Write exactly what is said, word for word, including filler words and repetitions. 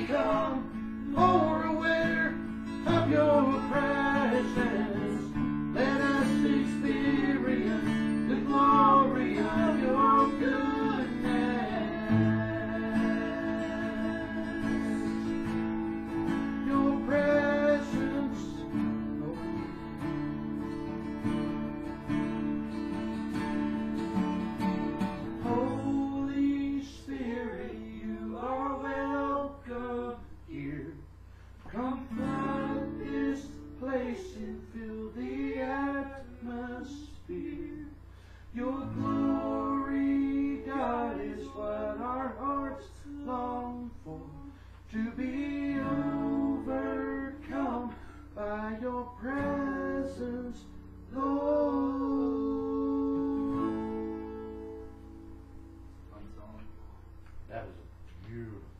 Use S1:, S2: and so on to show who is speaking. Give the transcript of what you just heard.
S1: become more aware of your presence. Let us experience the glory of your goodness. Your presence, Holy Spirit, you are welcome here. Come flood this place and fill the atmosphere. Your glory, God, is what our hearts long for, to be overcome by your presence, Lord. That was beautiful.